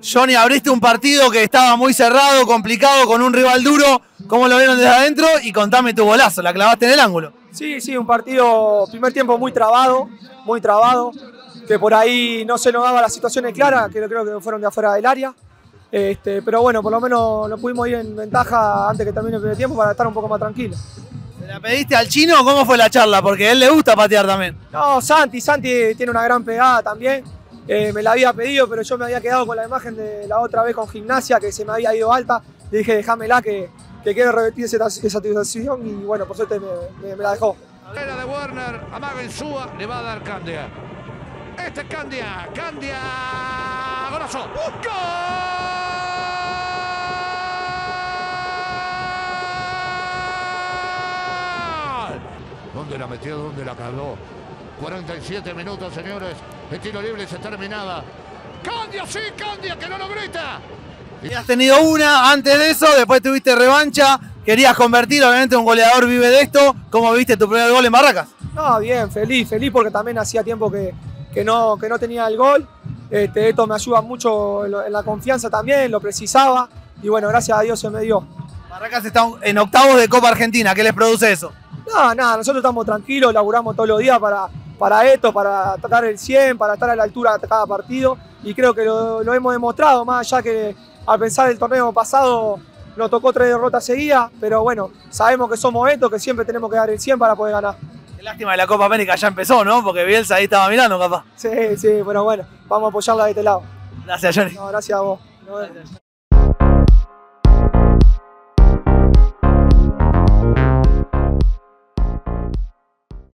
Johnny, abriste un partido que estaba muy cerrado, complicado, con un rival duro. ¿Cómo lo vieron desde adentro? Y contame tu golazo, la clavaste en el ángulo. Sí, un partido, primer tiempo muy trabado, que por ahí no se nos daba las situaciones claras, que creo que fueron de afuera del área. Pero bueno, por lo menos nos pudimos ir en ventaja antes que termine el primer tiempo para estar un poco más tranquilos. ¿Se la pediste al Chino? ¿Cómo fue la charla? Porque a él le gusta patear también. No, Santi tiene una gran pegada también. Me la había pedido, pero yo me había quedado con la imagen de la otra vez con Gimnasia, que se me había ido alta. Le dije, déjamela, que quiero revertir esa situación, y bueno, por suerte me la dejó. Era de Werner, amaga en Súa, le va a dar Candia. Este es Candia, golazo. ¡Gol! ¿Dónde la metió? ¿Dónde la cargó? 47 minutos, señores. El tiro libre se terminaba. ¡Candia, sí, Candia, que no lo grita! Has tenido una antes de eso, después tuviste revancha, querías convertir, obviamente un goleador vive de esto. ¿Cómo viste tu primer gol en Barracas? No, bien, feliz porque también hacía tiempo que no tenía el gol. Esto me ayuda mucho en la confianza también, lo precisaba y bueno, gracias a Dios se me dio. Barracas está en octavos de Copa Argentina, ¿qué les produce eso? No, nada, nosotros estamos tranquilos, laburamos todos los días para esto, para tratar el 100, para estar a la altura de cada partido y creo que lo hemos demostrado, más allá que al pensar el torneo pasado nos tocó 3 derrotas seguidas, pero bueno, sabemos que somos estos, que siempre tenemos que dar el 100 para poder ganar. Qué lástima que la Copa América ya empezó, ¿no? Porque Bielsa ahí estaba mirando, capaz. Sí, pero bueno, vamos a apoyarla de este lado. Gracias, Johnny. No, gracias a vos.